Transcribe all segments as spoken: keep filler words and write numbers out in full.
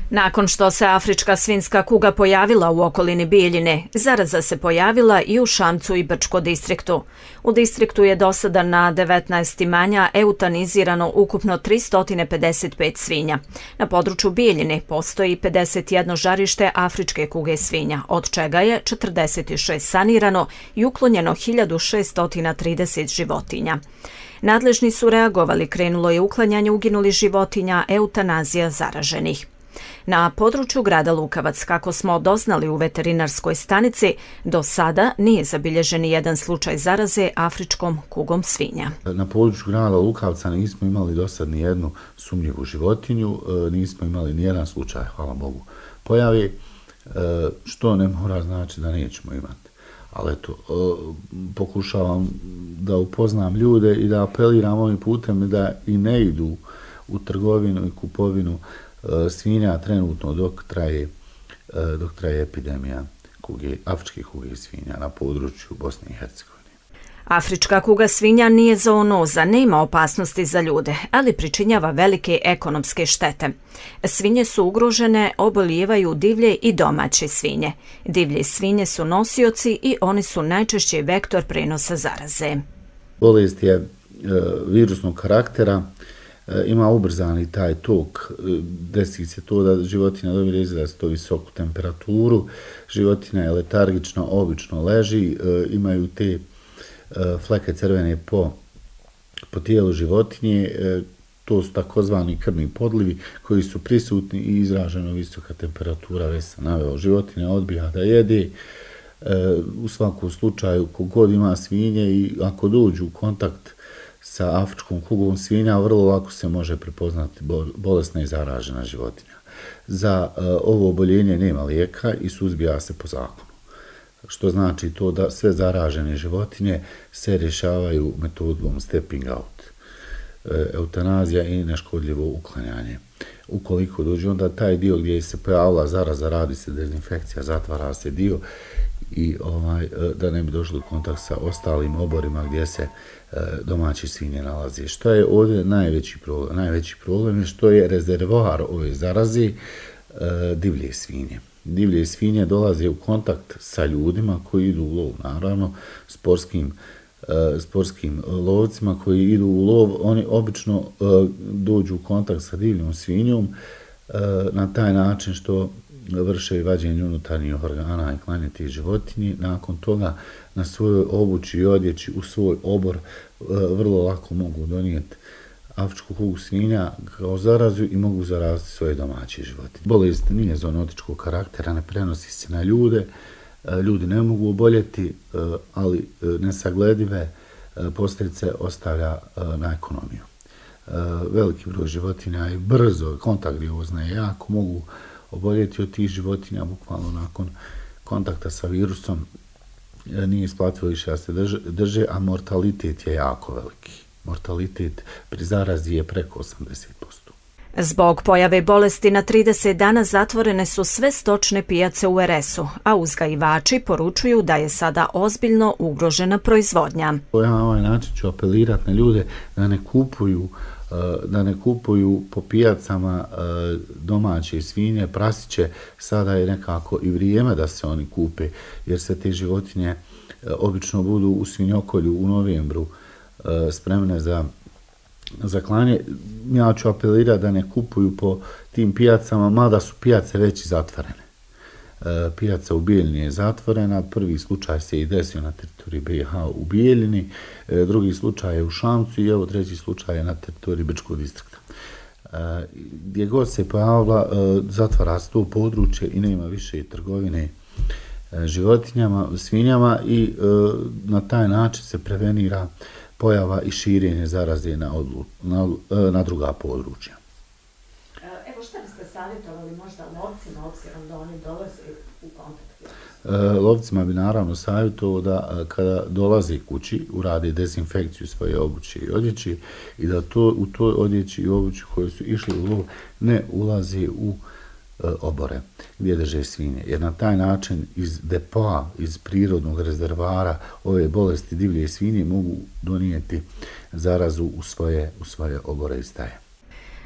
Nakon što se afrička svinjska kuga pojavila u okolini Bijeljine, zaraza se pojavila i u Šamcu i Brčko distriktu. U distriktu je do sada na devetnaest imanja eutanizirano ukupno tristo pedeset pet svinja. Na području Bijeljine postoji pedeset jedno žarište afričke kuge svinja, od čega je četrdeset šest sanirano i uklonjeno hiljadu šesto trideset životinja. Nadležni su reagovali, krenulo je uklanjanje uginulih životinja, eutanazija zaraženih. Na području grada Lukavac, kako smo doznali u veterinarskoj stanici, do sada nije zabilježen jedan slučaj zaraze afričkom kugom svinja. Na području grada Lukavca nismo imali do sad ni jednu sumnjivu životinju, nismo imali ni jedan slučaj, hvala Bogu, pojave, što ne mora znači da nećemo imati. Ali eto, pokušavam da upoznam ljude i da apeliram ovim putem da i ne idu u trgovinu i kupovinu svinja trenutno dok traje, dok traje epidemija kuge, afričke kuge svinja na području Bosne i Hercegovine. Afrička kuga svinja nije zoonoza, nema opasnosti za ljude, ali pričinjava velike ekonomske štete. Svinje su ugrožene, obolijevaju divlje i domaće svinje. Divlje svinje su nosioci i oni su najčešći vektor prenosa zaraze. Bolest je e, virusnog karaktera, ima ubrzani taj tok, desi se to da životinja dobije izrazito visoku temperaturu, životinja je letargična, obično leži, imaju te fleke crvene po, po tijelu životinje, to su takozvani krvni podlivi koji su prisutni i izraženo visoka temperatura, već sam naveo, životinja odbija da jede, u svakom slučaju kogod ima svinje i ako dođu u kontakt sa afričkom kugom svinja, vrlo lako se može prepoznati bolesna i zaražena životinja. Za uh, ovo oboljenje nema lijeka i suzbija se po zakonu. Što znači to da sve zaražene životinje se rješavaju metodom stepping out, eutanazija i neškodljivo uklanjanje. Ukoliko dođe onda taj dio gdje se pojavila zaraza, radi se dezinfekcija, zatvara se dio i ovaj, da ne bi došlo u kontakt sa ostalim oborima gdje se domaći svinje nalazi. Što je ovdje najveći problem? Najveći problem je što je rezervoar ove zaraze divlje svinje. Divlje svinje dolaze u kontakt sa ljudima koji idu u lov, naravno, sportskim, sportskim lovcima koji idu u lov, oni obično dođu u kontakt sa divljom svinjom na taj način što vrše vađenje unutarnjih organa i klanje tih životinji. Nakon toga na svojoj obući i odjeći u svoj obor vrlo lako mogu donijeti afričku kugu svinja kao zarazu i mogu zaraziti svoje domaće životinje. Bolest nije zoonotičkog karaktera, ne prenosi se na ljude, ljudi ne mogu oboljeti, ali nesagledive posljedice ostavlja na ekonomiju. Veliki broj životinja je brzo, kontagiozna je jako, mogu oboljeti od tih životinja bukvalno nakon kontakta sa virusom, nije isplativo više da se drže, drže, a mortalitet je jako veliki. Mortalitet pri zarazi je preko osamdeset posto. Zbog pojave bolesti na trideset dana zatvorene su sve stočne pijace u R S-u, a uzgajivači poručuju da je sada ozbiljno ugrožena proizvodnja. Ja na ovaj način ću apelirati na ljude da ne kupuju da ne kupuju po pijacama domaće svinje, prasiće, sada je nekako i vrijeme da se oni kupe, jer se te životinje obično budu u svinjokolju u novembru spremne za, za klanje. Ja ću apelirati da ne kupuju po tim pijacama, mada su pijace već i zatvorene. Pijaca u Bijeljini je zatvorena, prvi slučaj se i desio na teritoriji B i H u Bijeljini, drugi slučaj je u Šamcu i evo treći slučaj je na teritoriji Brčkog distrikta. Gdje god se pojavila, zatvara se to područje i nema više trgovine životinjama, svinjama i na taj način se prevenira pojava i širenje zaraze na, odlu, na, na druga područja. Evo šta biste savjetovali možda lovcima, obzirom da oni dolaze u kontakt? Lovcima bi naravno savjetovao da kada dolaze kući urade dezinfekciju svoje obuće i odjeći i da to, u toj odjeći i obući koji su išli u lov ne ulaze u obore gdje drže svinje. Jer na taj način iz depoa, iz prirodnog rezervara ove bolesti divlje svinje mogu donijeti zarazu u svoje, u svoje obore i staje.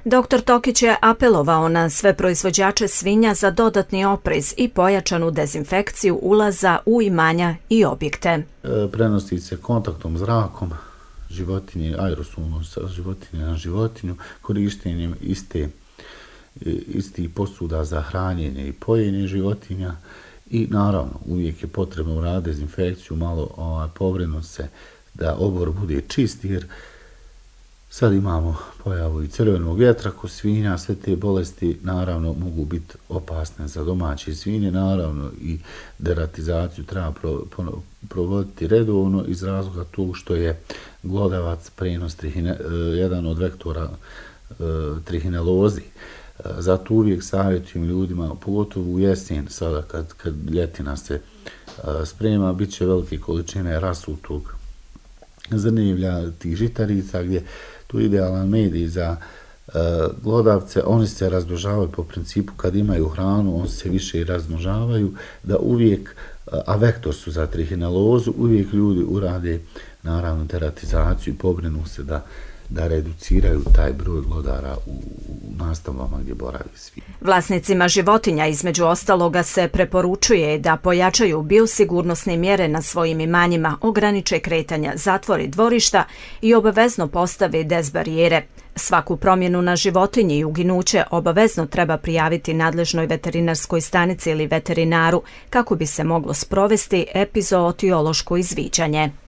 Doktor Tokić je apelovao na sve proizvođače svinja za dodatni oprez i pojačanu dezinfekciju ulaza u imanja i objekte. Prenosi se kontaktom zrakom životinje, aerosolno sa životinje na životinju, korištenjem iste, istih posuda za hranjenje i pojenje životinja i naravno uvijek je potrebno uraditi dezinfekciju, malo ovaj, povremeno se da obor bude čist jer sad imamo pojavu i crvenog vjetra kod svinja, sve te bolesti naravno mogu biti opasne za domaće svinje, naravno i deratizaciju treba pro, pro, provoditi redovno iz razloga tog što je glodavac prenos trihine, jedan od vektora trihinelozi. Zato uvijek savjetujem ljudima, pogotovo u jesen, sada kad, kad ljetina se sprema, bit će velike količine rasutog zrnjevlja, tih žitarica, gdje tu idealan medij za uh, glodavce, oni se razmnožavaju po principu kad imaju hranu, oni se više i razmnožavaju, da uvijek, uh, a vektor su za trihinelozu, uvijek ljudi urade naravno deratizaciju i pobrinu se da da reduciraju taj broj glodara u, u nastavama gdje boravi svi. Vlasnicima životinja između ostaloga se preporučuje da pojačaju biosigurnosne mjere na svojim imanjima, ograniče kretanja, zatvori dvorišta i obavezno postave dezbarijere. Svaku promjenu na životinji i uginuće obavezno treba prijaviti nadležnoj veterinarskoj stanici ili veterinaru kako bi se moglo sprovesti epizootiološko izviđanje.